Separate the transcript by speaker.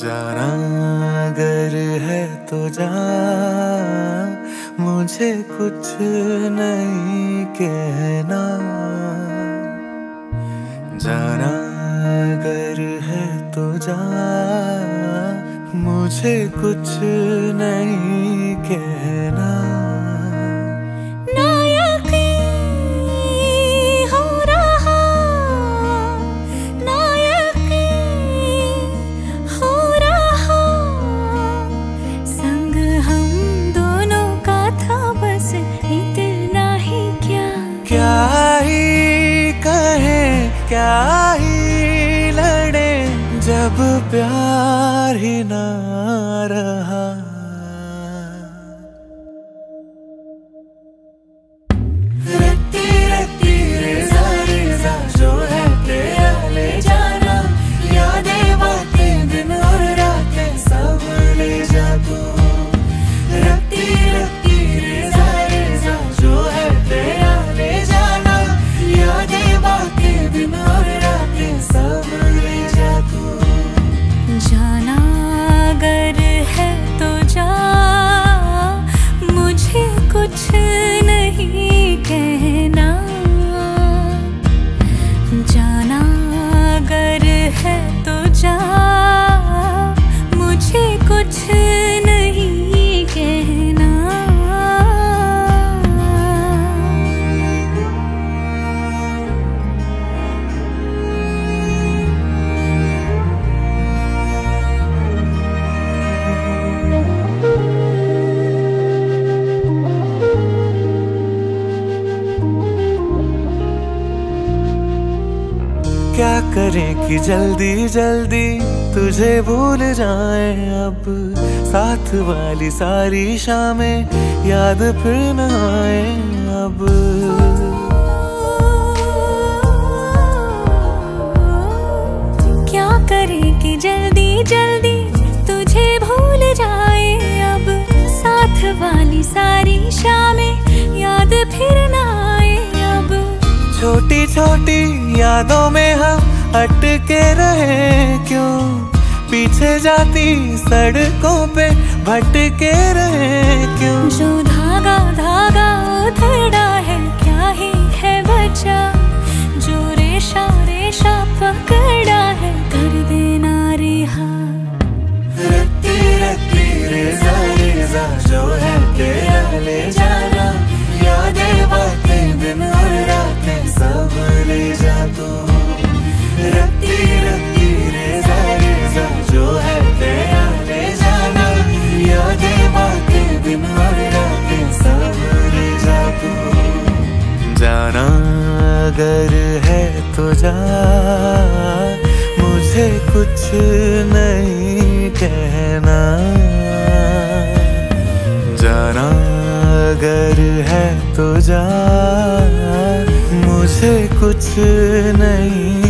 Speaker 1: जाना अगर है तो जा, मुझे कुछ नहीं कहना। जाना अगर है तो जा, मुझे कुछ नहीं कहना। क्या ही कहें क्या ही लड़े, जब प्यार ही ना रहा। रत्ती रत्ती रेज़ा रेज़ा जो है तेरा ले जाना, यादें बातें दिन और रातें सब ले जा तू। रत्ती रत्ती रेज़ा रेज़ा जो है तेरा दिन और रातें सब ले जा तू।
Speaker 2: जाना अगर है तो जा, मुझे कुछ नहीं कहना। जाना अगर है तो जा, मुझे कुछ नहीं कहना।
Speaker 1: क्या करें कि जल्दी जल्दी तुझे भूल जाएं अब, साथ वाली सारी शामें याद फिर न आए अब।
Speaker 2: क्या करें कि जल्दी जल्दी तुझे भूल जाए अब, साथ वाली सारी शामें याद फिर न आए अब।
Speaker 1: छोटी छोटी यादों में हम अटके रहे क्यों, पीछे जाती सड़कों पे भटके रहे क्यों।
Speaker 2: जो धागा धागा उधड़ा है क्या ही है बचा, जो रेशा रेशा पकड़ा है कर देना रिहा।
Speaker 1: रत्ती रत्ती रेज़ा रेज़ा जो है तेरा ले जाना, यादें बातें दिन और रातें सब ले जा तू। रत्ती रत्ती रेज़ा रेज़ा जो है तेरा ले जाना, यादें बातें दिन और रातें सब ले जा तू। जाना अगर है तो जा, मुझे कुछ नहीं कहना। जाना अगर है तो जा, मुझे कुछ नहीं